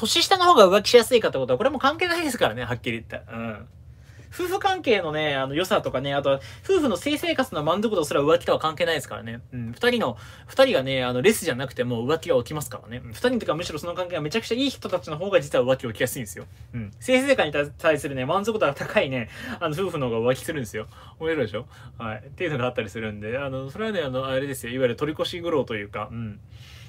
年下の方が浮気しやすいかってことは、これも関係ないですからね、はっきり言って。うん。夫婦関係のね、良さとかね、あとは、夫婦の性生活の満足度すら浮気とは関係ないですからね。うん。二人がね、レスじゃなくても浮気が起きますからね。二人とかむしろその関係がめちゃくちゃいい人たちの方が実は浮気起きやすいんですよ。うん。性生活に対するね、満足度が高いね、夫婦の方が浮気するんですよ。思えるでしょ？はい。っていうのがあったりするんで、それはね、あれですよ。いわゆる取り越し苦労というか、うん。